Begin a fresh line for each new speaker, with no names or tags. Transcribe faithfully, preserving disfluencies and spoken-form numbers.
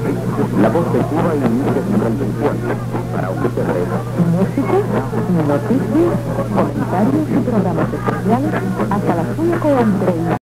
La voz de Cuba inicia su transmisión. Para usted,
música, noticias, comentarios y programas especiales hasta las cinco entre